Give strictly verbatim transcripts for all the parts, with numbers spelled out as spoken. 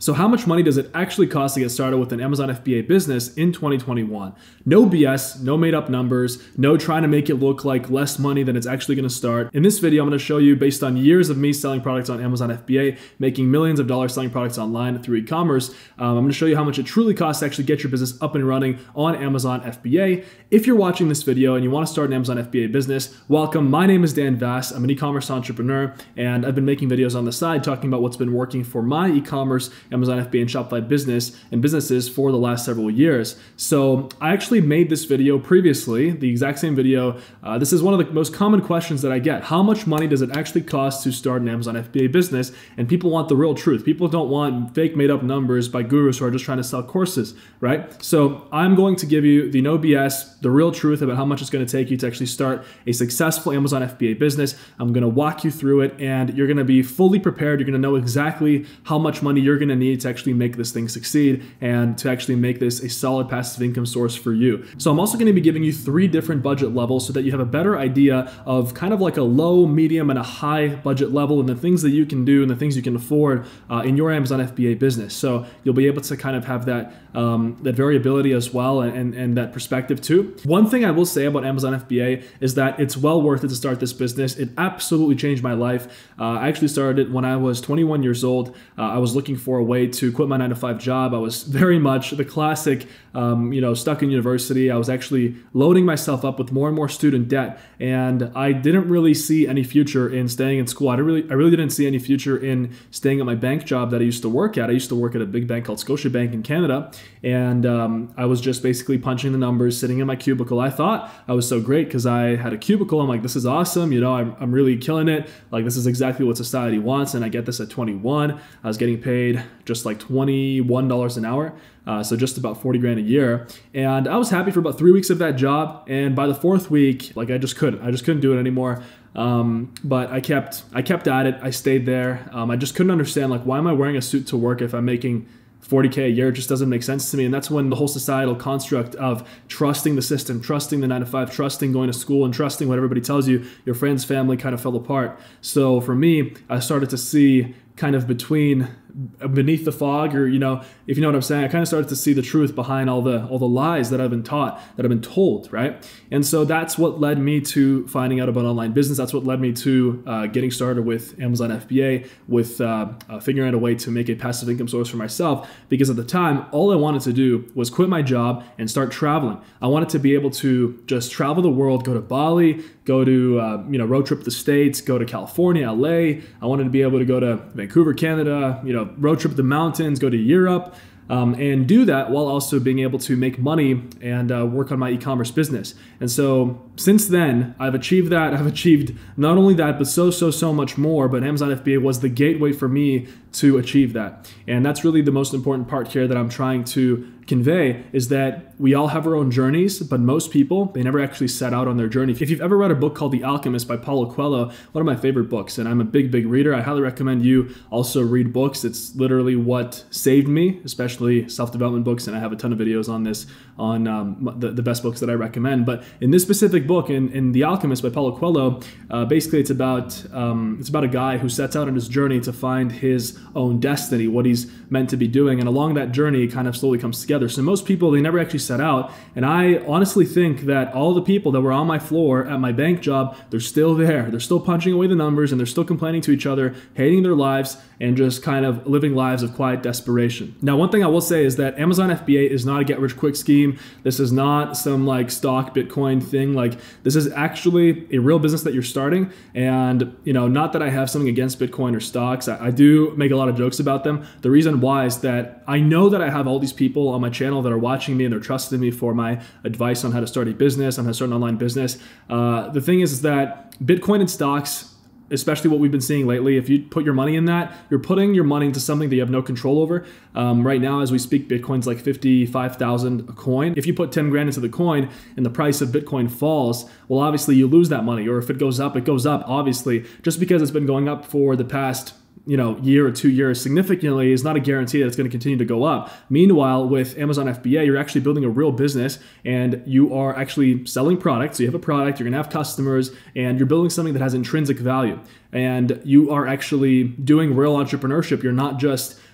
So how much money does it actually cost to get started with an Amazon F B A business in twenty twenty-one? No B S, no made up numbers, no trying to make it look like less money than it's actually gonna start. In this video, I'm gonna show you, based on years of me selling products on Amazon F B A, making millions of dollars selling products online through e-commerce, um, I'm gonna show you how much it truly costs to actually get your business up and running on Amazon F B A. If you're watching this video and you wanna start an Amazon F B A business, welcome. My name is Dan Vass. I'm an e-commerce entrepreneur, and I've been making videos on the side talking about what's been working for my e-commerce, Amazon F B A and Shopify business and businesses for the last several years. So I actually made this video previously, the exact same video. Uh, this is one of the most common questions that I get. How much money does it actually cost to start an Amazon F B A business? And people want the real truth. People don't want fake made up numbers by gurus who are just trying to sell courses, right? So I'm going to give you the no B S, the real truth about how much it's going to take you to actually start a successful Amazon F B A business. I'm going to walk you through it, and you're going to be fully prepared. You're going to know exactly how much money you're going to need to actually make this thing succeed and to actually make this a solid passive income source for you. So I'm also going to be giving you three different budget levels so that you have a better idea of kind of like a low, medium, and a high budget level, and the things that you can do and the things you can afford uh, in your Amazon F B A business. So you'll be able to kind of have that um, that variability as well, and, and, and that perspective too. One thing I will say about Amazon F B A is that it's well worth it to start this business. It absolutely changed my life. Uh, I actually started it when I was twenty-one years old. Uh, I was looking for a way to quit my nine to five job. I was very much the classic, um, you know, stuck in university. I was actually loading myself up with more and more student debt, and I didn't really see any future in staying in school. I didn't really, I really didn't see any future in staying at my bank job that I used to work at. I used to work at a big bank called Scotiabank in Canada, and um, I was just basically punching the numbers, sitting in my cubicle. I thought I was so great because I had a cubicle. I'm like, this is awesome. You know, I'm, I'm really killing it. Like, this is exactly what society wants, and I get this at twenty-one. I was getting paid just like twenty-one dollars an hour. Uh, so just about forty grand a year. And I was happy for about three weeks of that job. And by the fourth week, like I just couldn't, I just couldn't do it anymore. Um, but I kept, I kept at it. I stayed there. Um, I just couldn't understand, like, why am I wearing a suit to work if I'm making forty K a year? It just doesn't make sense to me. And that's when the whole societal construct of trusting the system, trusting the nine to five, trusting going to school, and trusting what everybody tells you, your friends, family, kind of fell apart. So for me, I started to see kind of between beneath the fog, or, you know, if you know what I'm saying, I kind of started to see the truth behind all the all the lies that I've been taught, that I've been told, right? And so that's what led me to finding out about online business. That's what led me to uh, getting started with Amazon F B A, with uh, uh, figuring out a way to make a passive income source for myself. Because at the time, all I wanted to do was quit my job and start traveling. I wanted to be able to just travel the world, go to Bali, go to, uh, you know, road trip the States, go to California, L A. I wanted to be able to go to Vancouver, Canada, you know, road trip the mountains, go to Europe, um, and do that while also being able to make money and uh, work on my e-commerce business. And so since then, I've achieved that. I've achieved not only that, but so, so, so much more. But Amazon F B A was the gateway for me to achieve that. And that's really the most important part here that I'm trying to convey, is that we all have our own journeys, but most people, they never actually set out on their journey. If you've ever read a book called The Alchemist by Paulo Coelho, one of my favorite books, and I'm a big, big reader, I highly recommend you also read books. It's literally what saved me, especially self-development books, and I have a ton of videos on this, on um, the, the best books that I recommend. But in this specific book, in, in The Alchemist by Paulo Coelho, uh, basically it's about, um, it's about a guy who sets out on his journey to find his own destiny, what he's meant to be doing, and along that journey, it kind of slowly comes together. So most people, they never actually set out, and I honestly think that all the people that were on my floor at my bank job, they're still there. They're still punching away the numbers, and they're still complaining to each other, hating their lives, and just kind of living lives of quiet desperation. Now, one thing I will say is that Amazon F B A is not a get-rich-quick scheme. This is not some like stock Bitcoin thing. Like, this is actually a real business that you're starting. And, you know, not that I have something against Bitcoin or stocks. I, I do make a lot of jokes about them. The reason why is that I know that I have all these people on my channel that are watching me, and they're trusting me for my advice on how to start a business, on how to start an online business. Uh, the thing is, is that Bitcoin and stocks, especially what we've been seeing lately, if you put your money in that, you're putting your money into something that you have no control over. Um, right now, as we speak, Bitcoin's like fifty-five thousand a coin. If you put ten grand into the coin and the price of Bitcoin falls, well, obviously you lose that money. Or if it goes up, it goes up, obviously. Just because it's been going up for the past you know, year or two years significantly is not a guarantee that it's going to continue to go up. Meanwhile, with Amazon F B A, you're actually building a real business, and you are actually selling products. So you have a product, you're going to have customers, and you're building something that has intrinsic value. And you are actually doing real entrepreneurship. You're not just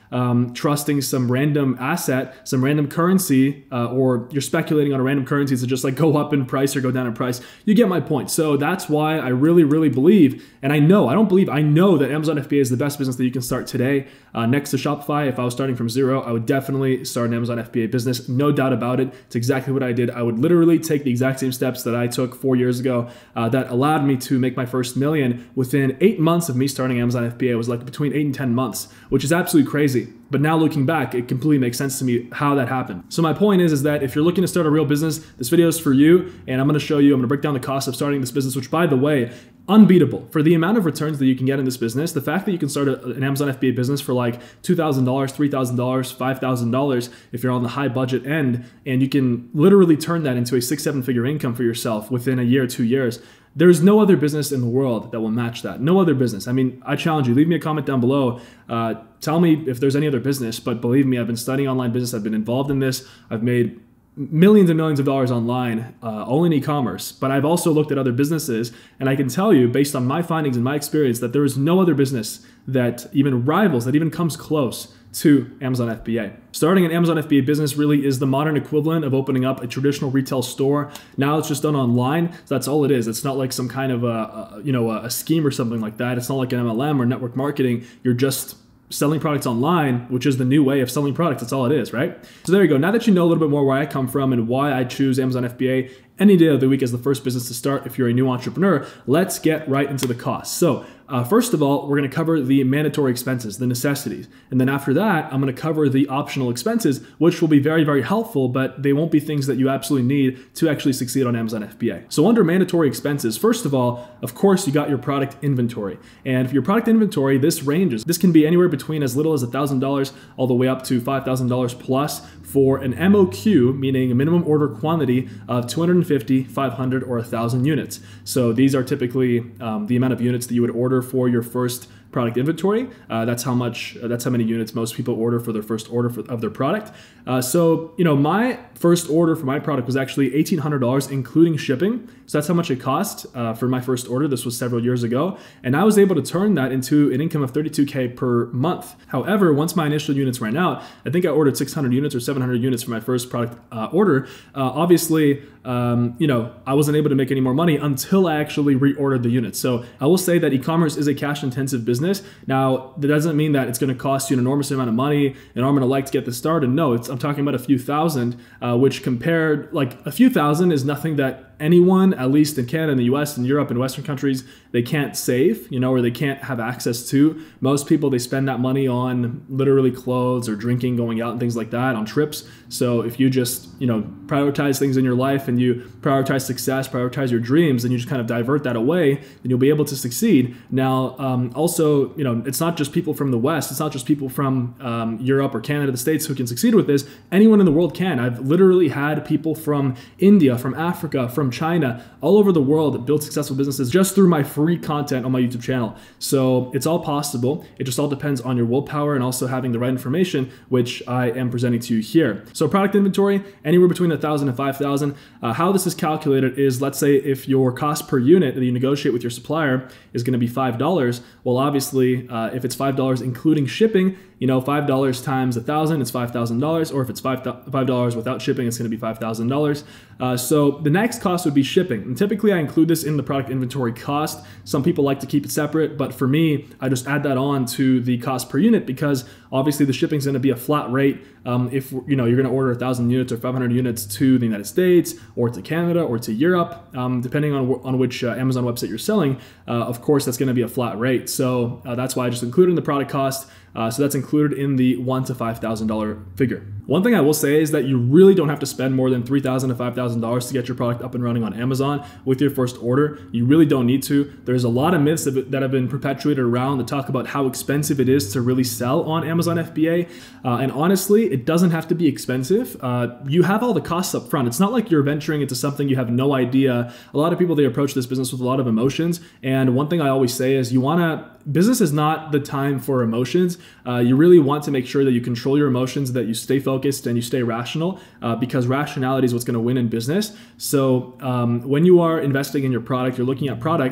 um, trusting some random asset, some random currency, uh, or you're speculating on a random currency to just like go up in price or go down in price. You get my point. So that's why I really, really believe, and I know, I don't believe, I know that Amazon F B A is the best business that you can start today. Uh, next to Shopify, if I was starting from zero, I would definitely start an Amazon F B A business. No doubt about it. It's exactly what I did. I would literally take the exact same steps that I took four years ago uh, that allowed me to make my first million within eight months of me starting Amazon F B A. It was like between eight and ten months, which is absolutely crazy. But now looking back, it completely makes sense to me how that happened. So my point is, is that if you're looking to start a real business, this video is for you, and I'm gonna show you, I'm gonna break down the cost of starting this business, which by the way, unbeatable. For the amount of returns that you can get in this business, the fact that you can start a, an Amazon F B A business for like two thousand dollars, three thousand dollars, five thousand dollars if you're on the high budget end, and you can literally turn that into a six, seven figure income for yourself within a year, two years. There's no other business in the world that will match that. No other business. I mean, I challenge you, leave me a comment down below. Uh, tell me if there's any other business, but believe me, I've been studying online business. I've been involved in this. I've made millions and millions of dollars online, uh, all in e-commerce. But I've also looked at other businesses, and I can tell you, based on my findings and my experience, that there is no other business that even rivals, that even comes close to Amazon F B A. Starting an Amazon F B A business really is the modern equivalent of opening up a traditional retail store. Now it's just done online. So that's all it is. It's not like some kind of a, a you know a scheme or something like that. It's not like an M L M or network marketing. You're just selling products online, which is the new way of selling products. That's all it is, right? So there you go. Now that you know a little bit more where I come from and why I choose Amazon F B A any day of the week as the first business to start if you're a new entrepreneur, let's get right into the costs. So uh, first of all, we're gonna cover the mandatory expenses, the necessities. And then after that, I'm gonna cover the optional expenses, which will be very, very helpful, but they won't be things that you absolutely need to actually succeed on Amazon F B A. So under mandatory expenses, first of all, of course, you got your product inventory. And for your product inventory, this ranges. This can be anywhere between as little as one thousand dollars all the way up to five thousand dollars plus for an M O Q, meaning a minimum order quantity of two hundred fifty, five hundred, or one thousand units. So these are typically um, the amount of units that you would order for your first product inventory. Uh, that's how much, uh, that's how many units most people order for their first order for, of their product. Uh, so, you know, my first order for my product was actually eighteen hundred dollars, including shipping. So that's how much it cost uh, for my first order. This was several years ago. And I was able to turn that into an income of thirty-two K per month. However, once my initial units ran out, I think I ordered six hundred units or seven hundred units for my first product uh, order. Uh, obviously, um, you know, I wasn't able to make any more money until I actually reordered the units. So I will say that e-commerce is a cash intensive business. Now, that doesn't mean that it's going to cost you an enormous amount of money and I'm going to like to get this started. No, it's, I'm talking about a few thousand, uh, which compared, like a few thousand is nothing that anyone, at least in Canada, in the U S, and Europe, and Western countries, they can't save, you know, or they can't have access to. Most people, they spend that money on literally clothes or drinking, going out and things like that, on trips. So if you just, you know, prioritize things in your life and you prioritize success, prioritize your dreams, and you just kind of divert that away, then you'll be able to succeed. Now, um, also, you know, it's not just people from the West, it's not just people from um, Europe or Canada, the States who can succeed with this. Anyone in the world can. I've literally had people from India, from Africa, from China, all over the world build successful businesses just through my free content on my YouTube channel. So it's all possible. It just all depends on your willpower and also having the right information, which I am presenting to you here. So product inventory, anywhere between one thousand and five thousand. Uh, how this is calculated is, let's say if your cost per unit that you negotiate with your supplier is going to be five dollars, well, obviously, uh, if it's five dollars including shipping, you know, five dollars times one thousand, it's five thousand dollars, or if it's five dollars without shipping, it's going to be five thousand dollars. Uh, so the next cost would be shipping. And typically I include this in the product inventory cost. Some people like to keep it separate, but for me, I just add that on to the cost per unit because obviously the shipping is going to be a flat rate. Um, if you know, you're going to order one thousand units or five hundred units to the United States or to Canada or to Europe, um, depending on, on which uh, Amazon website you're selling, uh, of course, that's going to be a flat rate. So uh, that's why I just included in the product cost. Uh, so that's included in the one to five thousand dollar figure. One thing I will say is that you really don't have to spend more than three thousand to five thousand dollars to get your product up and running on Amazon with your first order. You really don't need to. There's a lot of myths that have been perpetuated around that talk about how expensive it is to really sell on Amazon F B A. Uh, and honestly, it doesn't have to be expensive. Uh, you have all the costs up front. It's not like you're venturing into something you have no idea. A lot of people, they approach this business with a lot of emotions. And one thing I always say is you want to, business is not the time for emotions. Uh, you really want to make sure that you control your emotions, that you stay focused and you stay rational, uh, because rationality is what's going to win in business. So um, when you are investing in your product, you're looking at products,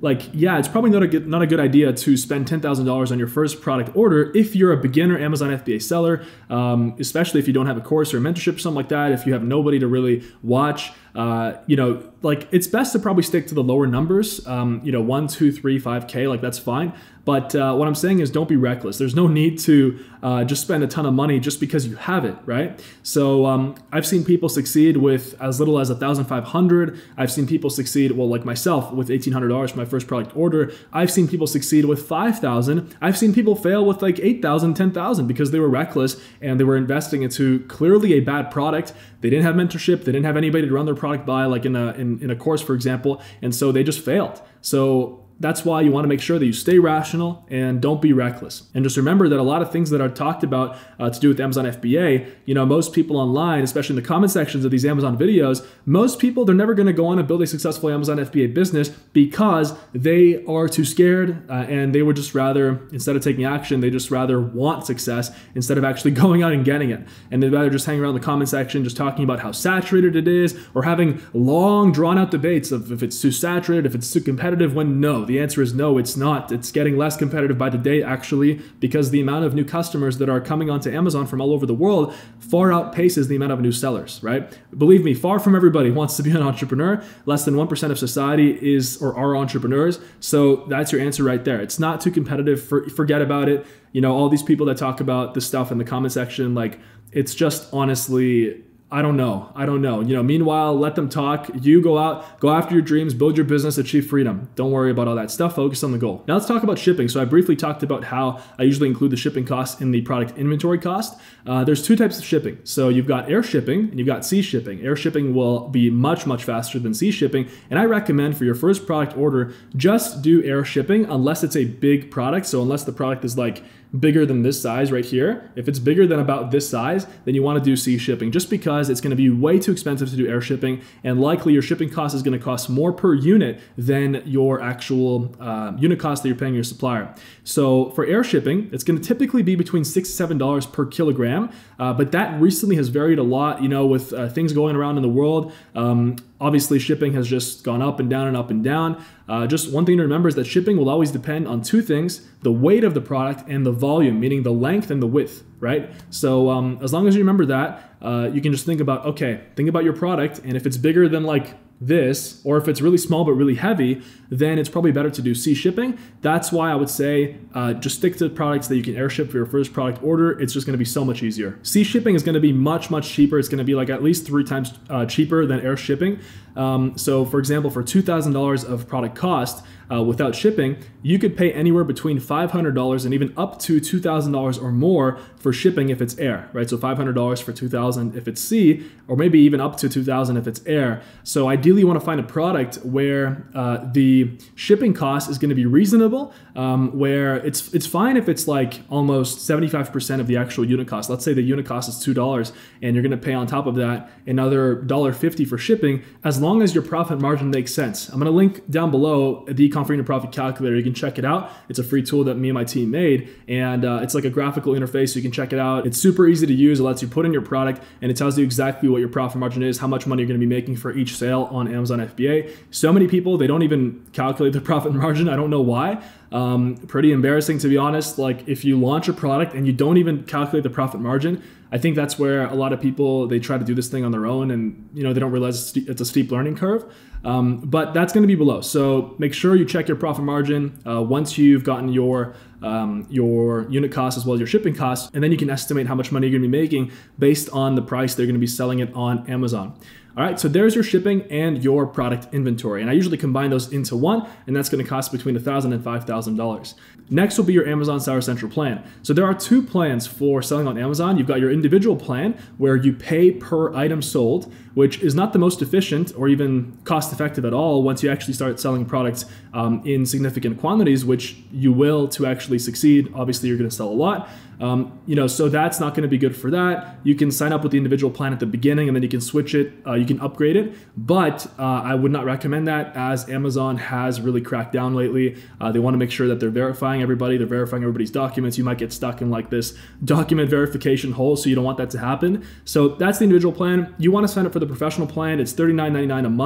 like, yeah, it's probably not a good, not a good idea to spend ten thousand dollars on your first product order if you're a beginner Amazon F B A seller, um, especially if you don't have a course or a mentorship or something like that, if you have nobody to really watch. Uh, you know, like it's best to probably stick to the lower numbers, um, you know, one, two, three, five K, like that's fine. But uh, what I'm saying is don't be reckless. There's no need to uh, just spend a ton of money just because you have it, right? So um, I've seen people succeed with as little as one thousand five hundred dollars. I've seen people succeed, well, like myself, with eighteen hundred dollars for my first product order. I've seen people succeed with five thousand dollars. I've seen people fail with like eight thousand dollars, ten thousand dollars because they were reckless and they were investing into clearly a bad product. They didn't have mentorship. They didn't have anybody to run their product by, like in a, in, in a course, for example. And so they just failed. So that's why you want to make sure that you stay rational and don't be reckless. And just remember that a lot of things that are talked about uh, to do with Amazon F B A, you know, most people online, especially in the comment sections of these Amazon videos, most people, they're never going to go on and build a successful Amazon F B A business because they are too scared uh, and they would just rather, instead of taking action, they just rather want success instead of actually going out and getting it. And they'd rather just hang around the comment section just talking about how saturated it is or having long drawn out debates of if it's too saturated, if it's too competitive, when no. The answer is no, it's not. It's getting less competitive by the day, actually, because the amount of new customers that are coming onto Amazon from all over the world far outpaces the amount of new sellers, right? Believe me, far from everybody wants to be an entrepreneur. Less than one percent of society is or are entrepreneurs. So that's your answer right there. It's not too competitive. For, forget about it. You know, all these people that talk about this stuff in the comment section, like, it's just honestly, I don't know. I don't know. You know, meanwhile, let them talk. You go out, go after your dreams, build your business, achieve freedom. Don't worry about all that stuff. Focus on the goal. Now let's talk about shipping. So I briefly talked about how I usually include the shipping costs in the product inventory cost. Uh, there's two types of shipping. So you've got air shipping and you've got sea shipping. Air shipping will be much, much faster than sea shipping. And I recommend for your first product order, just do air shipping unless it's a big product. So unless the product is like bigger than this size right here. If it's bigger than about this size, then you want to do sea shipping just because it's going to be way too expensive to do air shipping, and likely your shipping cost is going to cost more per unit than your actual uh, unit cost that you're paying your supplier. So for air shipping, it's going to typically be between six to seven dollars per kilogram, uh, but that recently has varied a lot, you know, with uh, things going around in the world. Um, Obviously, shipping has just gone up and down and up and down. Uh, just one thing to remember is that shipping will always depend on two things: the weight of the product and the volume, meaning the length and the width, right? So um, as long as you remember that, uh, you can just think about, okay, think about your product, and if it's bigger than like this, or if it's really small but really heavy, then it's probably better to do sea shipping. That's why I would say uh, just stick to products that you can air ship for your first product order. It's just going to be so much easier. Sea shipping is going to be much, much cheaper. It's going to be like at least three times uh, cheaper than air shipping. Um, so for example, for two thousand dollars of product cost uh, without shipping, you could pay anywhere between five hundred dollars and even up to two thousand dollars or more for shipping if it's air, right? So five hundred dollars for two thousand dollars if it's sea, or maybe even up to two thousand dollars if it's air. So ideally you want to find a product where uh, the shipping cost is going to be reasonable, um, where it's it's fine if it's like almost seventy-five percent of the actual unit cost. Let's say the unit cost is two dollars and you're going to pay on top of that another one dollar fifty for shipping, as long as your profit margin makes sense. I'm going to link down below the Ecom for Your Profit Calculator. You can check it out. It's a free tool that me and my team made, and uh, it's like a graphical interface, so you can check it out. It's super easy to use. It lets you put in your product, and it tells you exactly what your profit margin is, how much money you're going to be making for each sale on Amazon F B A. So many people, they don't even calculate the profit margin. I don't know why. Um, pretty embarrassing, to be honest. Like, if you launch a product and you don't even calculate the profit margin, I think that's where a lot of people, they try to do this thing on their own, and you know, they don't realize it's a steep learning curve. Um, but that's going to be below. So make sure you check your profit margin uh, once you've gotten your um, your unit cost as well as your shipping costs, and then you can estimate how much money you're going to be making based on the price they're going to be selling it on Amazon. All right, so there's your shipping and your product inventory. And I usually combine those into one, and that's gonna cost between one thousand dollars and five thousand dollars. Next will be your Amazon Seller Central plan. So there are two plans for selling on Amazon. You've got your individual plan where you pay per item sold, which is not the most efficient or even cost effective at all once you actually start selling products um, in significant quantities, which you will to actually succeed. Obviously, you're gonna sell a lot. Um, you know, so that's not going to be good for that. You can sign up with the individual plan at the beginning, and then you can switch it. Uh, you can upgrade it, but uh, I would not recommend that, as Amazon has really cracked down lately. Uh, they want to make sure that they're verifying everybody. They're verifying everybody's documents. You might get stuck in like this document verification hole, so you don't want that to happen. So that's the individual plan. You want to sign up for the professional plan. It's thirty-nine ninety-nine a month,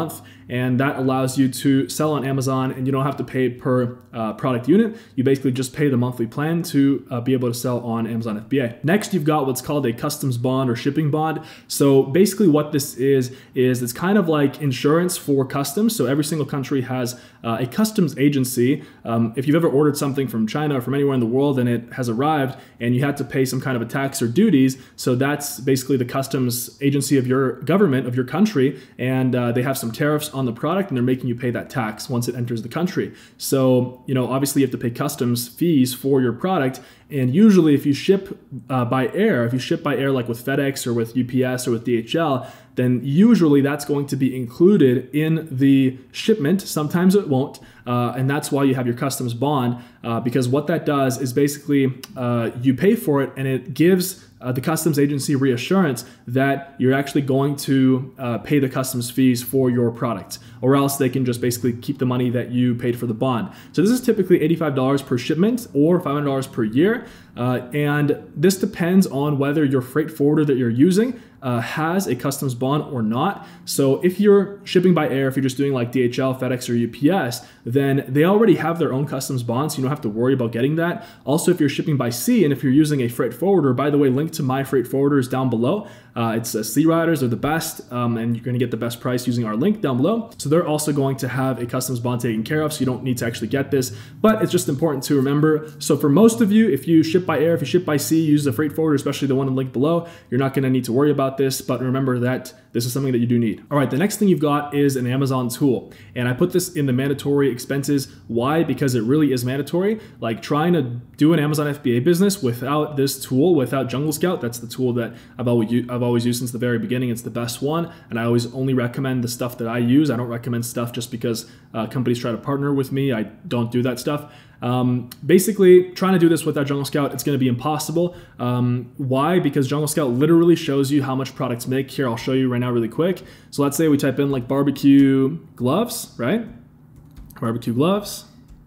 and that allows you to sell on Amazon, and you don't have to pay per uh, product unit. You basically just pay the monthly plan to uh, be able to sell on Amazon F B A. Next, you've got what's called a customs bond or shipping bond. So basically what this is, is it's kind of like insurance for customs. So every single country has uh, a customs agency. Um, if you've ever ordered something from China or from anywhere in the world and it has arrived and you had to pay some kind of a tax or duties, so that's basically the customs agency of your government, of your country, and uh, they have some tariffs on the product and they're making you pay that tax once it enters the country. So, you know, obviously you have to pay customs fees for your product, and usually if you ship uh, by air, if you ship by air like with FedEx or with U P S or with D H L, then usually that's going to be included in the shipment. Sometimes it won't, uh, and that's why you have your customs bond, uh, because what that does is basically uh, you pay for it and it gives Uh, the customs agency reassurance that you're actually going to uh, pay the customs fees for your product, or else they can just basically keep the money that you paid for the bond. So this is typically eighty-five dollars per shipment or five hundred dollars per year. Uh, and this depends on whether your freight forwarder that you're using uh, has a customs bond or not. So if you're shipping by air, if you're just doing like D H L, FedEx, or U P S, then they already have their own customs bond, so you don't have to worry about getting that. Also, if you're shipping by sea and if you're using a freight forwarder, by the way, link to my freight forwarder is down below. Uh, it's uh, Sea Riders are the best, um, and you're going to get the best price using our link down below. So they're also going to have a customs bond taken care of, so you don't need to actually get this, but it's just important to remember. So for most of you, if you ship by air, if you ship by sea, use a freight forwarder, especially the one in the link below, you're not going to need to worry about this, but remember that this is something that you do need. All right, the next thing you've got is an Amazon tool, and I put this in the mandatory expenses. Why? Because it really is mandatory. Like trying to do an Amazon F B A business without this tool, without Jungle Scout, that's the tool that I've always I've always used since the very beginning. It's the best one, and I always only recommend the stuff that I use. I don't recommend stuff just because uh, companies try to partner with me. I don't do that stuff. Um, basically, trying to do this without Jungle Scout, it's going to be impossible. Um, why? Because Jungle Scout literally shows you how much products make. Here, I'll show you right now really quick. So let's say we type in like barbecue gloves, right? Barbecue gloves.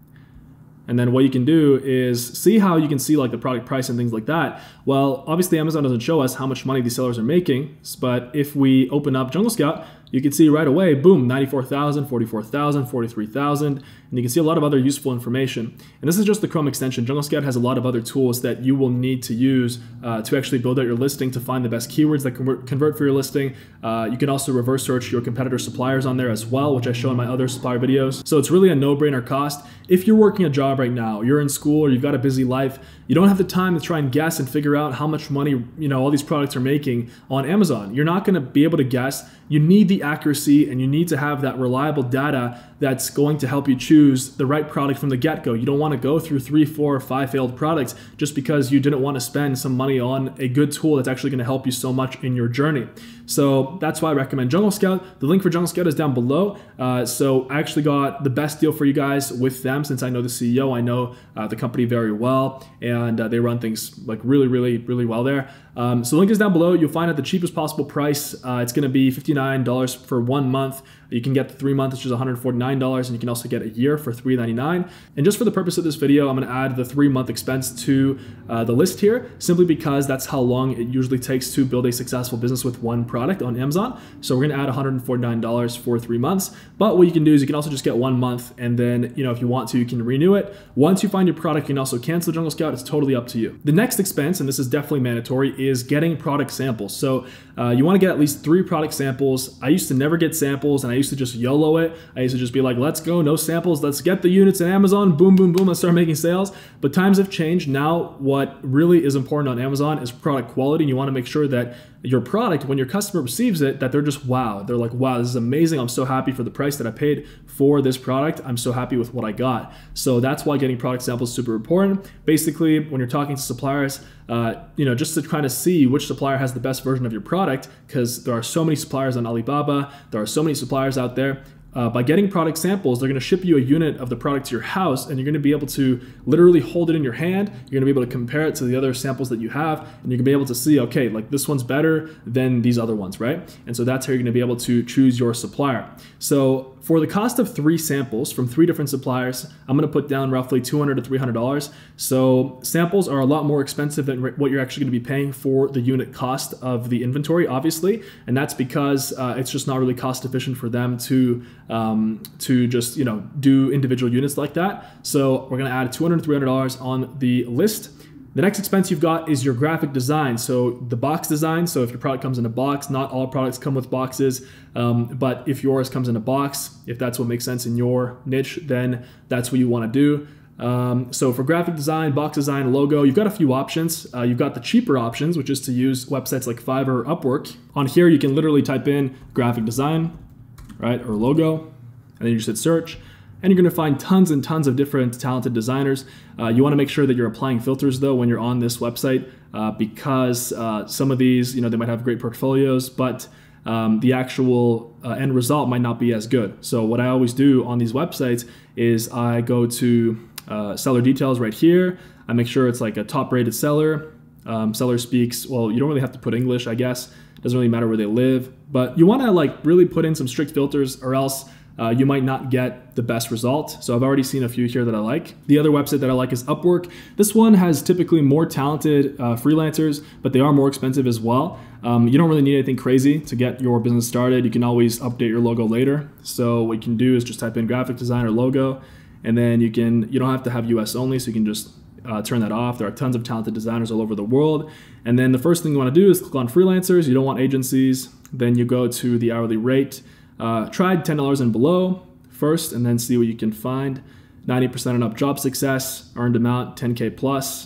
And then what you can do is see how you can see like the product price and things like that. Well, obviously Amazon doesn't show us how much money these sellers are making, but if we open up Jungle Scout, you can see right away, boom, ninety-four thousand, forty-four thousand, forty-three thousand, and you can see a lot of other useful information. And this is just the Chrome extension. Jungle Scout has a lot of other tools that you will need to use uh, to actually build out your listing, to find the best keywords that convert, convert for your listing. Uh, you can also reverse search your competitor suppliers on there as well, which I show in my other supplier videos. So it's really a no-brainer cost. If you're working a job right now, you're in school, or you've got a busy life, you don't have the time to try and guess and figure out how much money, you know, all these products are making on Amazon. You're not going to be able to guess. You need the accuracy, and you need to have that reliable data that's going to help you choose the right product from the get-go. You don't want to go through three, four, or five failed products just because you didn't want to spend some money on a good tool that's actually going to help you so much in your journey. So that's why I recommend Jungle Scout. The link for Jungle Scout is down below. Uh, so I actually got the best deal for you guys with them, since I know the C E O. I know uh, the company very well, and uh, they run things like really, really, really well there. Um, so the link is down below. You'll find at the cheapest possible price. Uh, it's going to be fifty-nine dollars for one month. You can get the three months, which is one hundred forty-nine dollars, and you can also get a year for three ninety-nine. And just for the purpose of this video, I'm going to add the three month expense to uh, the list here, simply because that's how long it usually takes to build a successful business with one product on Amazon. So we're going to add one hundred forty-nine dollars for three months. But what you can do is you can also just get one month, and then, you know, if you want to, you can renew it. Once you find your product, you can also cancel Jungle Scout. It's totally up to you. The next expense, and this is definitely mandatory, is getting product samples. So uh, you want to get at least three product samples. I used to never get samples, and I used to just YOLO it. I used to just be like, let's go, no samples, let's get the units in Amazon, boom, boom, boom, let's start making sales. But times have changed. Now what really is important on Amazon is product quality, and you want to make sure that your product, when your customer receives it, that they're just wow. They're like, wow, this is amazing. I'm so happy for the price that I paid for this product. I'm so happy with what I got. So that's why getting product samples is super important. Basically, when you're talking to suppliers, uh, you know, just to kind of see which supplier has the best version of your product, because there are so many suppliers on Alibaba, there are so many suppliers out there. Uh, by getting product samples, they're going to ship you a unit of the product to your house, and you're going to be able to literally hold it in your hand. You're going to be able to compare it to the other samples that you have, and you're going to be able to see, okay, like this one's better than these other ones, right? And so that's how you're going to be able to choose your supplier. So for the cost of three samples from three different suppliers, I'm going to put down roughly two hundred to three hundred dollars. So samples are a lot more expensive than what you're actually going to be paying for the unit cost of the inventory, obviously, and that's because uh, it's just not really cost efficient for them to um, to just, you know, do individual units like that. So we're gonna add two hundred to three hundred dollars on the list. The next expense you've got is your graphic design. So the box design, so if your product comes in a box, not all products come with boxes, um, but if yours comes in a box, if that's what makes sense in your niche, then that's what you wanna do. Um, so for graphic design, box design, logo, you've got a few options. Uh, you've got the cheaper options, which is to use websites like Fiverr or Upwork. On here, you can literally type in graphic design, right, or logo, and then you just hit search. And you're gonna find tons and tons of different talented designers. Uh, you wanna make sure that you're applying filters though when you're on this website uh, because uh, some of these, you know, they might have great portfolios, but um, the actual uh, end result might not be as good. So what I always do on these websites is I go to uh, seller details right here. I make sure it's like a top rated seller. Um, seller speaks, well, you don't really have to put English, I guess. It doesn't really matter where they live, but you wanna like really put in some strict filters or else Uh, you might not get the best result. So I've already seen a few here that I like. The other website that I like is Upwork. This one has typically more talented uh, freelancers, but they are more expensive as well. Um, you don't really need anything crazy to get your business started. You can always update your logo later. So what you can do is just type in graphic design or logo, and then you can, you don't have to have U S only, so you can just uh, turn that off. There are tons of talented designers all over the world. And then the first thing you want to do is click on freelancers. You don't want agencies. Then you go to the hourly rate. Uh, try ten dollars and below first, and then see what you can find. ninety percent and up job success, earned amount ten K plus,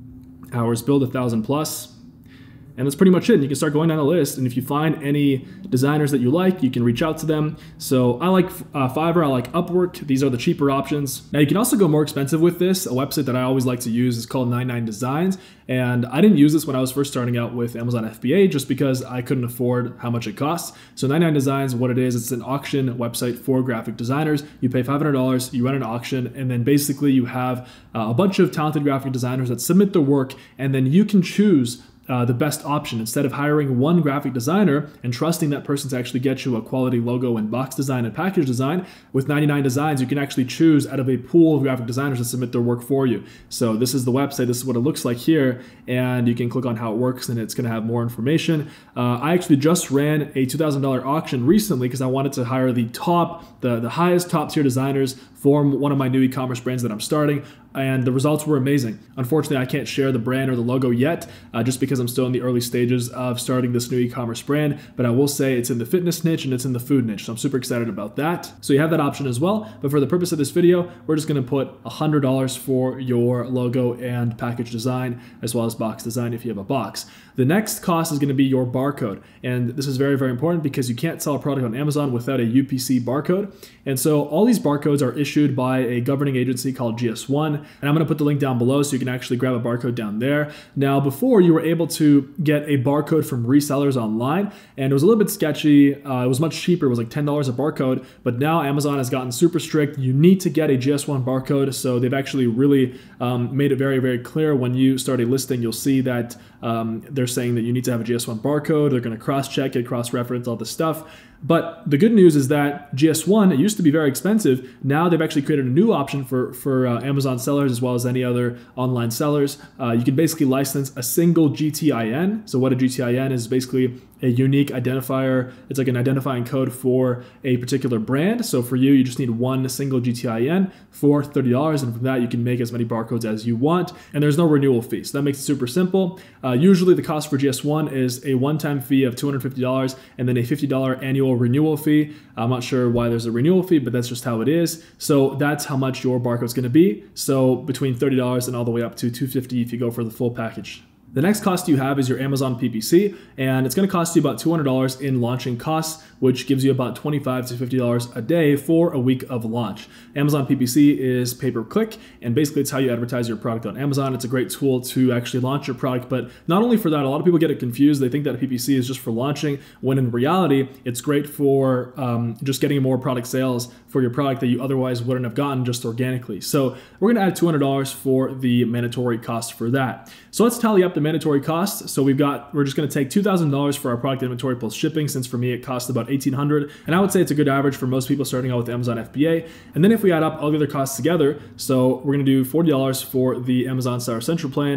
hours billed one thousand plus. And that's pretty much it. And you can start going down the list. And if you find any designers that you like, you can reach out to them. So I like uh, Fiverr, I like Upwork. These are the cheaper options. Now you can also go more expensive with this. A website that I always like to use is called ninety-nine Designs. And I didn't use this when I was first starting out with Amazon F B A just because I couldn't afford how much it costs. So ninety-nine Designs, what it is, it's an auction website for graphic designers. You pay five hundred dollars, you run an auction, and then basically you have uh, a bunch of talented graphic designers that submit their work, and then you can choose Uh, the best option. Instead of hiring one graphic designer and trusting that person to actually get you a quality logo and box design and package design, with ninety-nine Designs, you can actually choose out of a pool of graphic designers to submit their work for you. So this is the website, this is what it looks like here, and you can click on how it works and it's gonna have more information. Uh, I actually just ran a two thousand dollar auction recently because I wanted to hire the top, the, the highest top tier designers for one of my new e-commerce brands that I'm starting, and the results were amazing. Unfortunately, I can't share the brand or the logo yet, uh, just because I'm still in the early stages of starting this new e-commerce brand, but I will say it's in the fitness niche and it's in the food niche, so I'm super excited about that. So you have that option as well, but for the purpose of this video, we're just gonna put one hundred dollars for your logo and package design, as well as box design if you have a box. The next cost is gonna be your barcode, and this is very, very important because you can't sell a product on Amazon without a U P C barcode, and so all these barcodes are issued by a governing agency called G S one, and I'm gonna put the link down below so you can actually grab a barcode down there. Now, before you were able to get a barcode from resellers online, and it was a little bit sketchy. Uh, it was much cheaper, it was like ten dollars a barcode, but now Amazon has gotten super strict. You need to get a G S one barcode, so they've actually really um, made it very, very clear. When you start a listing, you'll see that um, they're saying that you need to have a G S one barcode. They're gonna cross-check it, cross-reference all this stuff. But the good news is that G S one, it used to be very expensive. Now they've actually created a new option for, for uh, Amazon sellers as well as any other online sellers. Uh, you can basically license a single G T I N. So what a G T I N is basically a unique identifier. It's like an identifying code for a particular brand. So for you, you just need one single G T I N for thirty dollars. And from that, you can make as many barcodes as you want. And there's no renewal fee. So that makes it super simple. Uh, usually the cost for G S one is a one-time fee of two hundred fifty dollars and then a fifty dollar annual renewal fee. I'm not sure why there's a renewal fee, but that's just how it is. So that's how much your barcode's gonna be. So between thirty dollars and all the way up to two hundred fifty dollars if you go for the full package. The next cost you have is your Amazon P P C, and it's going to cost you about two hundred dollars in launching costs, which gives you about twenty-five to fifty dollars a day for a week of launch. Amazon P P C is pay-per-click, and basically it's how you advertise your product on Amazon. It's a great tool to actually launch your product, but not only for that, a lot of people get it confused. They think that a P P C is just for launching, when in reality, it's great for um, just getting more product sales for your product that you otherwise wouldn't have gotten just organically. So we're going to add two hundred dollars for the mandatory cost for that. So let's tally up the mandatory costs. So we've got, we're just going to take two thousand dollars for our product inventory plus shipping, since for me it costs about eighteen hundred dollars, and I would say it's a good average for most people starting out with Amazon F B A. And then if we add up all the other costs together, so we're going to do forty dollars for the Amazon Seller Central plan,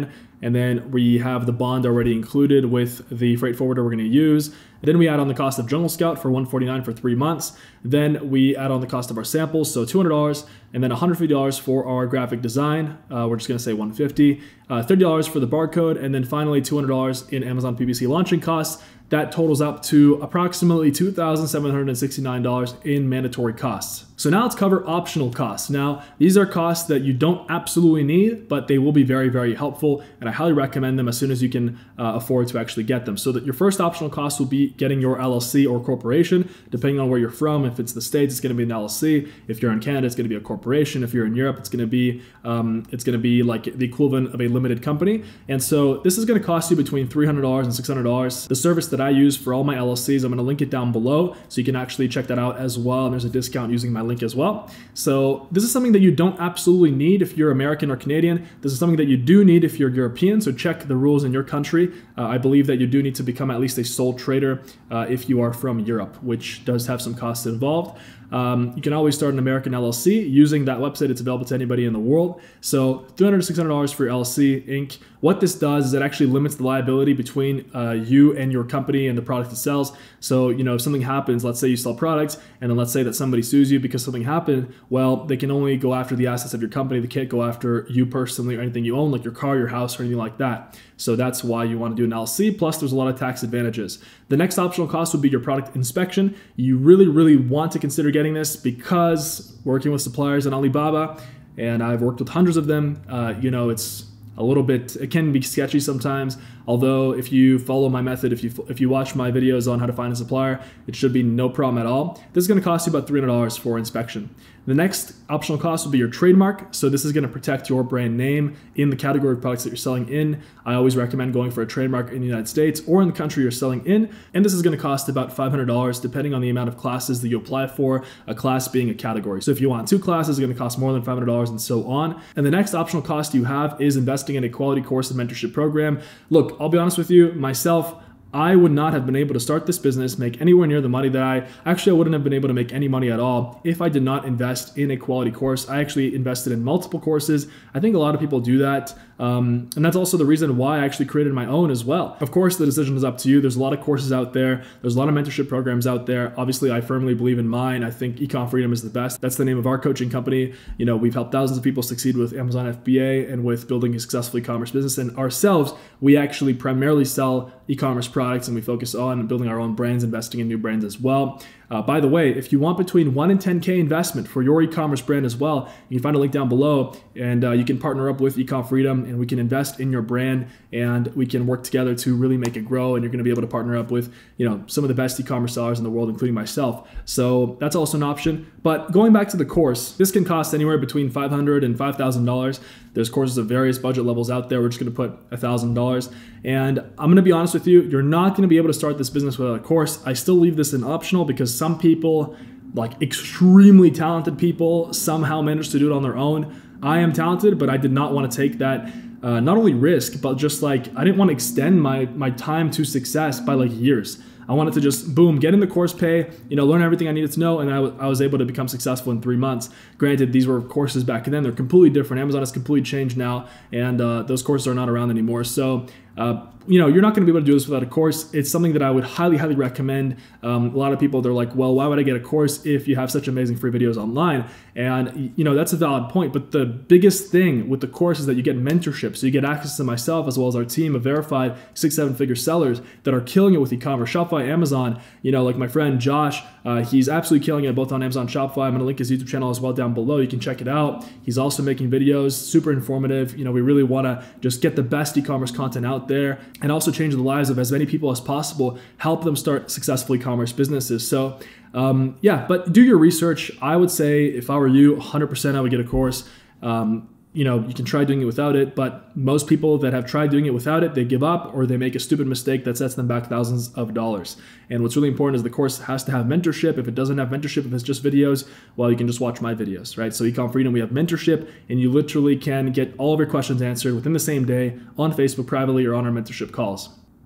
and then we have the bond already included with the freight forwarder we're going to use. Then we add on the cost of Jungle Scout for one hundred forty-nine dollars for three months. Then we add on the cost of our samples, so two hundred dollars, and then one hundred fifty dollars for our graphic design. Uh, we're just going to say one hundred fifty dollars, uh, thirty dollars for the barcode, and then finally two hundred dollars in Amazon P P C launching costs. That totals up to approximately two thousand seven hundred sixty-nine dollars in mandatory costs. So now let's cover optional costs. Now, these are costs that you don't absolutely need, but they will be very, very helpful, and I highly recommend them as soon as you can uh, afford to actually get them. So that your first optional cost will be getting your L L C or corporation, depending on where you're from. If it's the States, it's going to be an L L C. If you're in Canada, it's going to be a corporation. If you're in Europe, it's going to be um, it's going to be like the equivalent of a limited company. And so this is going to cost you between three hundred dollars and six hundred dollars. The service that I use for all my L L Cs, I'm going to link it down below, so you can actually check that out as well. And there's a discount using my link as well. So this is something that you don't absolutely need if you're American or Canadian. This is something that you do need if you're European. So check the rules in your country. Uh, I believe that you do need to become at least a sole trader uh, if you are from Europe, which does have some costs involved. Um, you can always start an American L L C using that website. It's available to anybody in the world. So three hundred to six hundred dollars for your L L C, Incorporated. What this does is it actually limits the liability between uh, you and your company and the product it sells. So, you know, if something happens, let's say you sell products, and then let's say that somebody sues you because something happened, well, they can only go after the assets of your company. They can't go after you personally or anything you own, like your car, your house, or anything like that. So that's why you want to do an L L C. Plus, there's a lot of tax advantages. The next optional cost would be your product inspection. You really, really want to consider getting this because working with suppliers on Alibaba, and I've worked with hundreds of them, uh, you know, it's a little bit, it can be sketchy sometimes. Although if you follow my method, if you if you watch my videos on how to find a supplier, it should be no problem at all. This is going to cost you about three hundred dollars for inspection. The next optional cost will be your trademark. So this is going to protect your brand name in the category of products that you're selling in. I always recommend going for a trademark in the United States or in the country you're selling in. And this is going to cost about five hundred dollars depending on the amount of classes that you apply for, a class being a category. So if you want two classes, it's going to cost more than five hundred dollars and so on. And the next optional cost you have is investing in a quality course and mentorship program. Look, I'll be honest with you, myself, I would not have been able to start this business, make anywhere near the money that I, actually I wouldn't have been able to make any money at all if I did not invest in a quality course. I actually invested in multiple courses. I think a lot of people do that. Um, and that's also the reason why I actually created my own as well. Of course, the decision is up to you. There's a lot of courses out there. There's a lot of mentorship programs out there. Obviously, I firmly believe in mine. I think Ecom Freedom is the best. That's the name of our coaching company. You know, we've helped thousands of people succeed with Amazon F B A and with building a successful e-commerce business. And ourselves, we actually primarily sell e-commerce products, and we focus on building our own brands, investing in new brands as well. Uh, by the way, if you want between one and ten K investment for your e-commerce brand as well, you can find a link down below, and uh, you can partner up with Ecom Freedom, and we can invest in your brand, and we can work together to really make it grow. And you're going to be able to partner up with, you know, some of the best e-commerce sellers in the world, including myself. So that's also an option. But going back to the course, this can cost anywhere between five hundred dollars and five thousand dollars. There's courses of various budget levels out there. We're just going to put one thousand dollars. And I'm going to be honest with you, you're not going to be able to start this business without a course. I still leave this in optional because some people, like extremely talented people, somehow manage to do it on their own. I am talented, but I did not want to take that uh, not only risk, but just like I didn't want to extend my, my time to success by like years. I wanted to just, boom, get in the course pay, you know, learn everything I needed to know, and I, I was able to become successful in three months. Granted, these were courses back then. They're completely different. Amazon has completely changed now, and uh, those courses are not around anymore. So, uh, you know, you're not going to be able to do this without a course. It's something that I would highly, highly recommend. Um, a lot of people, they're like, well, why would I get a course if you have such amazing free videos online? And, you know, that's a valid point. But the biggest thing with the course is that you get mentorship. So you get access to myself as well as our team of verified six, seven figure sellers that are killing it with e-commerce, Shopify, Amazon. You know, like my friend Josh, uh, he's absolutely killing it both on Amazon, Shopify. I'm going to link his YouTube channel as well down below. You can check it out. He's also making videos, super informative. You know, we really want to just get the best e-commerce content out there and also change the lives of as many people as possible, help them start successful e-commerce businesses. So um, yeah, but do your research. I would say if I were you, one hundred percent I would get a course. Um, you know, you can try doing it without it, but most people that have tried doing it without it, they give up or they make a stupid mistake that sets them back thousands of dollars. And what's really important is the course has to have mentorship. If it doesn't have mentorship, if it's just videos, well, you can just watch my videos, right? So Ecom Freedom, we have mentorship, and you literally can get all of your questions answered within the same day on Facebook privately or on our mentorship calls.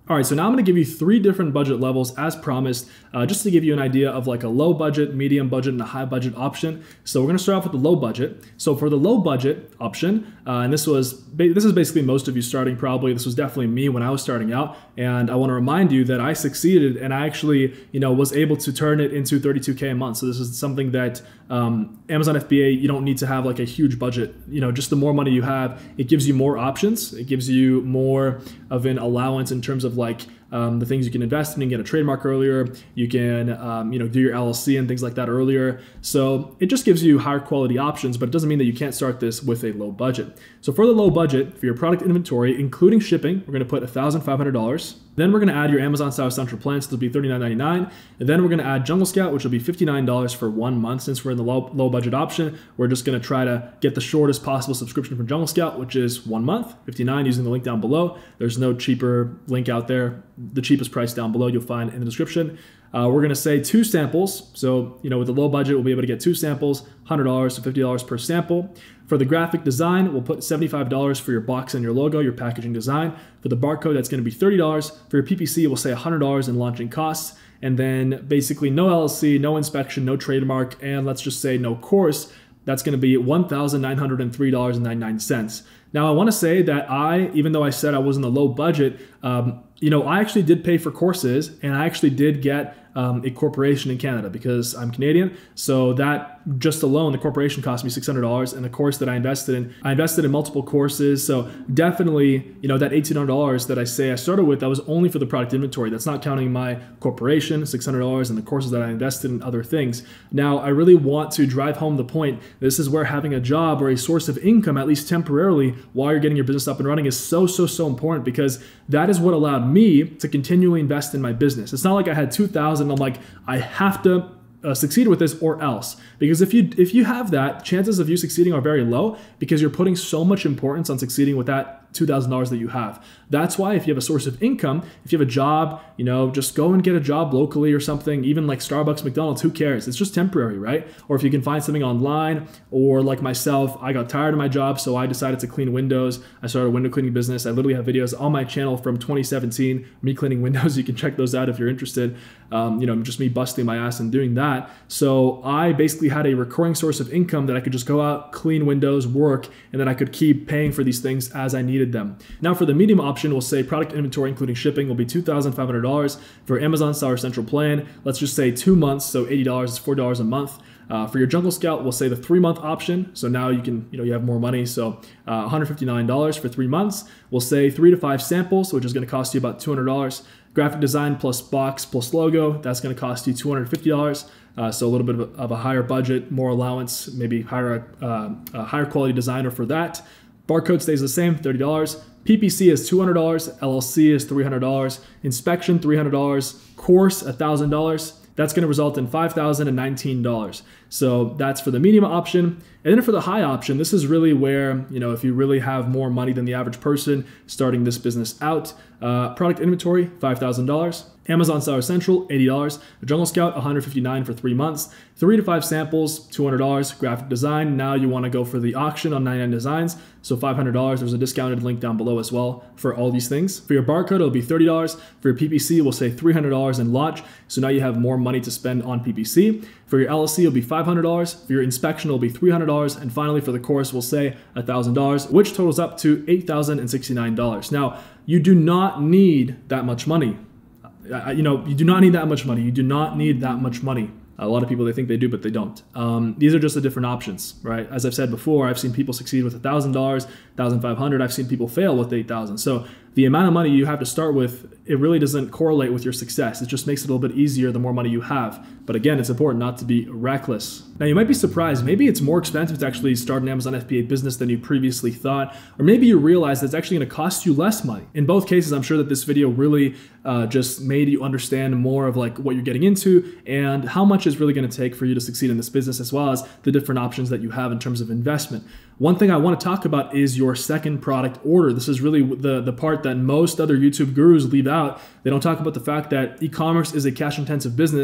All right, so now I'm gonna give you three different budget levels as promised, uh, just to give you an idea of like a low budget, medium budget, and a high budget option. So we're gonna start off with the low budget. So for the low budget option, uh, and this was this is basically most of you starting probably. This was definitely me when I was starting out, and I want to remind you that I succeeded and I actually, you know, was able to turn it into thirty-two K a month. So this is something that um, Amazon F B A, you don't need to have like a huge budget. You know, just the more money you have, it gives you more options. It gives you more of an allowance in terms of like um, the things you can invest in. You can get a trademark earlier. You can, um, you know, do your L L C and things like that earlier. So it just gives you higher quality options, but it doesn't mean that you can't start this with a low budget. So for the low budget, for your product inventory, including shipping, we're going to put one thousand five hundred dollars. Then we're going to add your Amazon Seller Central plan, so it'll be thirty-nine ninety-nine. And then we're going to add Jungle Scout, which will be fifty-nine dollars for one month. Since we're in the low, low budget option, we're just going to try to get the shortest possible subscription for Jungle Scout, which is one month, fifty-nine, using the link down below. There's no cheaper link out there. The cheapest price down below you'll find in the description. Uh, we're going to say two samples. So, you know, with the low budget, we'll be able to get two samples, one hundred dollars to fifty dollars per sample. For the graphic design, we'll put seventy-five dollars for your box and your logo, your packaging design. For the barcode, that's going to be thirty dollars. For your P P C, we'll say one hundred dollars in launching costs. And then basically no L L C, no inspection, no trademark, and let's just say no course. That's going to be one thousand nine hundred three dollars and ninety-nine cents. Now, I want to say that I, even though I said I was in the low budget, um, you know, I actually did pay for courses, and I actually did get um, a corporation in Canada because I'm Canadian. So that just alone, the corporation cost me six hundred dollars, and the course that I invested in, I invested in multiple courses. So definitely, you know, that eighteen hundred dollars that I say I started with, that was only for the product inventory. That's not counting my corporation, six hundred dollars, and the courses that I invested in other things. Now, I really want to drive home the point. This is where having a job or a source of income, at least temporarily, while you're getting your business up and running is so, so, so important, because that is what allowed me to continually invest in my business. It's not like I had two thousand, I'm like, I have to uh, succeed with this or else. Because if you if you have that, chances of you succeeding are very low, because you're putting so much importance on succeeding with that two thousand dollars that you have. That's why if you have a source of income, if you have a job, you know, just go and get a job locally or something, even like Starbucks, McDonald's, who cares? It's just temporary, right? Or if you can find something online, or like myself, I got tired of my job, so I decided to clean windows. I started a window cleaning business. I literally have videos on my channel from twenty seventeen, me cleaning windows. You can check those out if you're interested. Um, you know, just me busting my ass and doing that. So I basically had a recurring source of income that I could just go out, clean windows, work, and then I could keep paying for these things as I needed them. Now for the medium option, we'll say product inventory including shipping will be two thousand five hundred dollars. For Amazon Seller Central plan, let's just say two months, so eighty dollars is four dollars a month. Uh, for your Jungle Scout, we'll say the three month option. So now you can, you know, you have more money. So uh, one hundred fifty-nine dollars for three months. We'll say three to five samples, which is going to cost you about two hundred dollars. Graphic design plus box plus logo, that's going to cost you two hundred fifty dollars. Uh, so a little bit of a, of a higher budget, more allowance, maybe hire uh, a higher quality designer for that. Barcode stays the same, thirty dollars. P P C is two hundred dollars. L L C is three hundred dollars. Inspection, three hundred dollars. Course, one thousand dollars. That's going to result in five thousand nineteen dollars. So that's for the medium option. And then for the high option, this is really where, you know, if you really have more money than the average person starting this business out, uh, product inventory, five thousand dollars. Amazon Seller Central, eighty dollars. Jungle Scout, one hundred fifty-nine dollars for three months. Three to five samples, two hundred dollars. Graphic design, now you want to go for the auction on ninety-nine Designs, so five hundred dollars. There's a discounted link down below as well for all these things. For your barcode, it'll be thirty dollars. For your P P C, we'll say three hundred dollars in launch, so now you have more money to spend on P P C. For your L L C, it'll be five hundred dollars. For your inspection, it'll be three hundred dollars. And finally, for the course, we'll say one thousand dollars, which totals up to eight thousand sixty-nine dollars. Now, you do not need that much money. Uh, you know, you do not need that much money. You do not need that much money. A lot of people, they think they do, but they don't. Um, these are just the different options, right? As I've said before, I've seen people succeed with one thousand dollars, one thousand five hundred dollars. I've seen people fail with eight thousand dollars. So the amount of money you have to start with, it really doesn't correlate with your success. It just makes it a little bit easier the more money you have. But again, it's important not to be reckless. Now, you might be surprised. Maybe it's more expensive to actually start an Amazon F B A business than you previously thought. Or maybe you realize that it's actually going to cost you less money. In both cases, I'm sure that this video really uh, just made you understand more of like what you're getting into and how much is really going to take for you to succeed in this business, as well as the different options that you have in terms of investment. One thing I want to talk about is your second product order. This is really the, the part that most other YouTube gurus leave out. They don't talk about the fact that e-commerce is a cash-intensive business.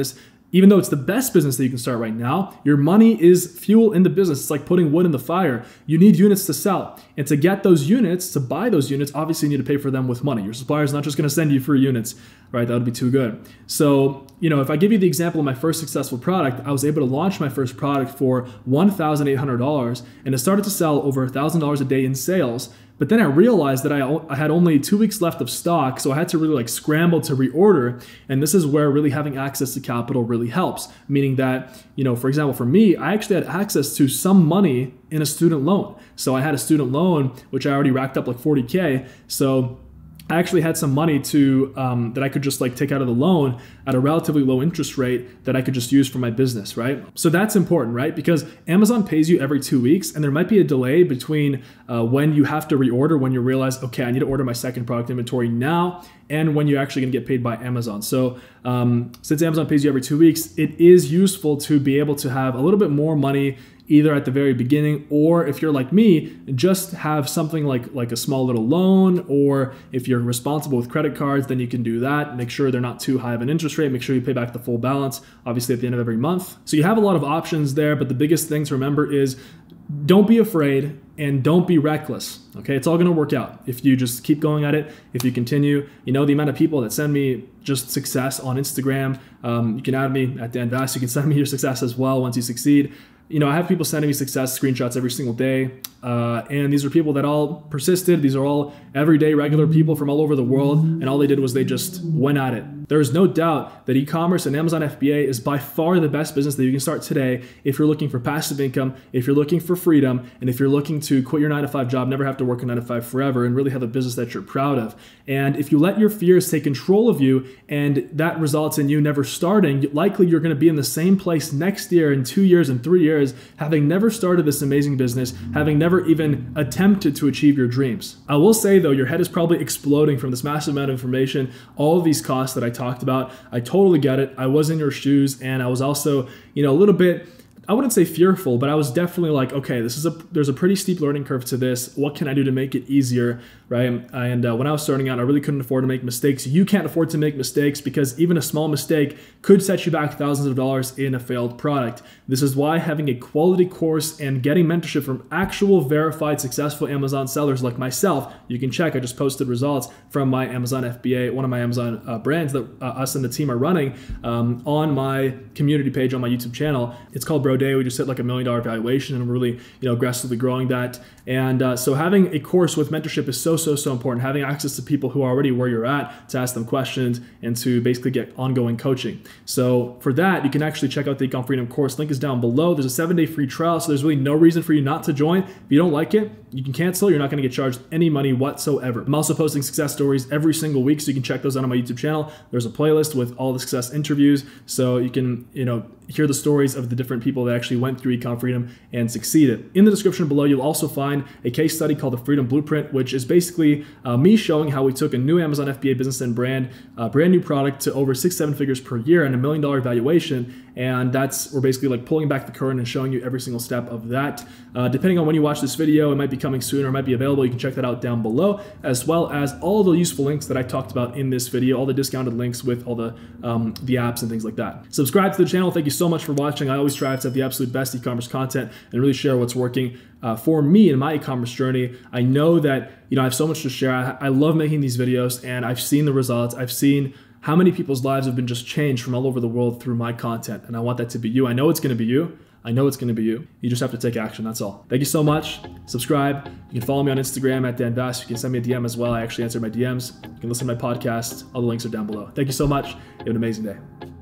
Even though it's the best business that you can start right now, your money is fuel in the business. It's like putting wood in the fire. You need units to sell. And to get those units, to buy those units, obviously you need to pay for them with money. Your supplier is not just going to send you free units, right? That would be too good. So, you know, if I give you the example of my first successful product, I was able to launch my first product for one thousand eight hundred dollars, and it started to sell over one thousand dollars a day in sales. But then I realized that I, I had only two weeks left of stock, so I had to really like scramble to reorder. And this is where really having access to capital really helps. Meaning that, you know, for example, for me, I actually had access to some money in a student loan. So I had a student loan, which I already racked up like forty K. So I actually had some money to um, that I could just like take out of the loan at a relatively low interest rate that I could just use for my business, right? So that's important, right? Because Amazon pays you every two weeks and there might be a delay between uh, when you have to reorder, when you realize, okay, I need to order my second product inventory now, and when you're actually gonna get paid by Amazon. So um, since Amazon pays you every two weeks, it is useful to be able to have a little bit more money either at the very beginning, or if you're like me, just have something like, like a small little loan, or if you're responsible with credit cards, then you can do that. Make sure they're not too high of an interest rate. Make sure you pay back the full balance, obviously at the end of every month. So you have a lot of options there, but the biggest thing to remember is don't be afraid and don't be reckless, okay? It's all gonna work out if you just keep going at it, if you continue. You know, the amount of people that send me just success on Instagram, um, you can add me at Dan Vass, you can send me your success as well once you succeed. You know, I have people sending me success screenshots every single day. Uh, and these are people that all persisted. These are all everyday regular people from all over the world. And all they did was they just went at it. There is no doubt that e-commerce and Amazon F B A is by far the best business that you can start today if you're looking for passive income, if you're looking for freedom, and if you're looking to quit your nine to five job, never have to work a nine to five forever, and really have a business that you're proud of. And if you let your fears take control of you and that results in you never starting, likely you're gonna be in the same place next year, in two years, in three years, having never started this amazing business, having never even attempted to achieve your dreams. I will say though, your head is probably exploding from this massive amount of information, all of these costs that I talked about. I totally get it. I was in your shoes, and I was also, you know, a little bit, I wouldn't say fearful, but I was definitely like, okay, this is a, there's a pretty steep learning curve to this. What can I do to make it easier, right? And uh, when I was starting out, I really couldn't afford to make mistakes. You can't afford to make mistakes because even a small mistake could set you back thousands of dollars in a failed product. This is why having a quality course and getting mentorship from actual verified successful Amazon sellers like myself, you can check, I just posted results from my Amazon F B A, one of my Amazon uh, brands that uh, us and the team are running um, on my community page on my YouTube channel. It's called Bro Day. We just hit like a million dollar valuation and we're really, you know, aggressively growing that. And uh, so having a course with mentorship is so, so, so important. Having access to people who are already where you're at to ask them questions and to basically get ongoing coaching. So for that, you can actually check out the Ecom Freedom course. Link is down below. There's a seven day free trial. So there's really no reason for you not to join. If you don't like it, you can cancel. You're not going to get charged any money whatsoever. I'm also posting success stories every single week, so you can check those out on my YouTube channel. There's a playlist with all the success interviews, so you can, you know, hear the stories of the different people that actually went through Ecom Freedom and succeeded. In the description below, you'll also find a case study called the Freedom Blueprint, which is basically uh, me showing how we took a new Amazon F B A business and brand, a brand new product to over six, seven figures per year and a million dollar valuation. And that's, we're basically like pulling back the curtain and showing you every single step of that. Uh, depending on when you watch this video, it might be coming soon or it might be available. You can check that out down below, as well as all the useful links that I talked about in this video, all the discounted links with all the, um, the apps and things like that. Subscribe to the channel. Thank you so much for watching. I always strive to have the absolute best e-commerce content and really share what's working uh, for me in my e-commerce journey. I know that, you know, I have so much to share. I, I love making these videos and I've seen the results. I've seen how many people's lives have been just changed from all over the world through my content. And I want that to be you. I know it's going to be you. I know it's going to be you. You just have to take action. That's all. Thank you so much. Subscribe. You can follow me on Instagram at Dan Vass. You can send me a D M as well. I actually answer my D Ms. You can listen to my podcast. All the links are down below. Thank you so much. You have an amazing day.